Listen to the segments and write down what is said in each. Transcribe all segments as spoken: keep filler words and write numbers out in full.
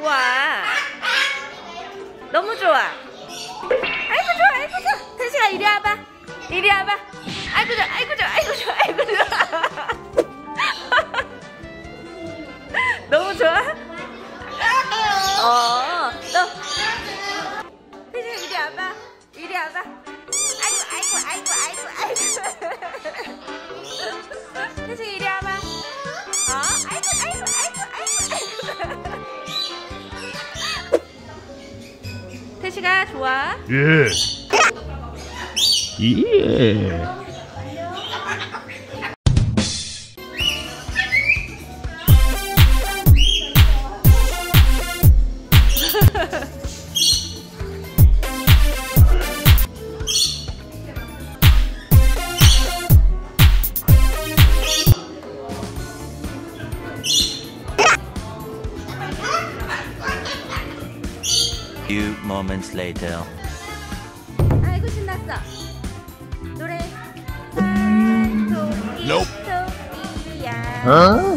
좋아. 너무 좋아. 아이고 좋아, 아이고 좋아. 태식아 이리 와봐. 이리 와봐. 아이고 좋아, 아이고 좋아, 아이고 좋아, 아이고 좋아. 너무 좋아? 어, 너 태식아 이리 와봐. 이리 와봐. 아이고, 아이고, 아이고, 아이고, 아이고. 태식아 이리 와봐. 어, 아이고, 아이고, 아이고, 아이고, 아이고. 태식아 좋아? 예. 예. Few moments later. 아이고 신났어. 노래. 산토끼 Nope. 토끼야. 어?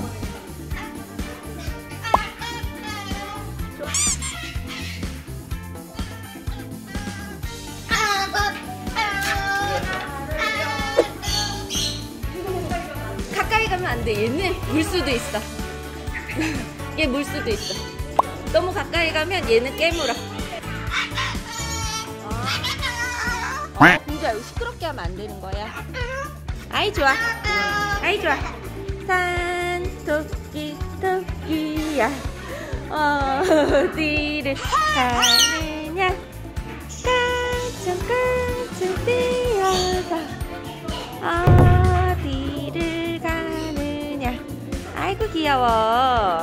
가까이 가면 안 돼. 얘는 물 수도 있어. 얘 물 수도 있어. 너무 가까이 가면 얘는 깨물어. 어, 공주야 여기 시끄럽게 하면 안 되는 거야. 아이 좋아. 아이 좋아. 산토끼 토끼야 어디를 가느냐 깡충깡충 뛰어서 어디를 가느냐. 아이고 귀여워.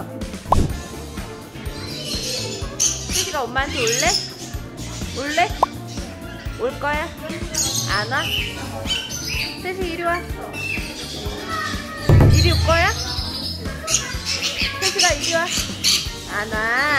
태식아 엄마한테 올래? 올래? 올 거야? 안 와? 태식 이리 와. 이리 올 거야? 태식아 이리 와. 안 와.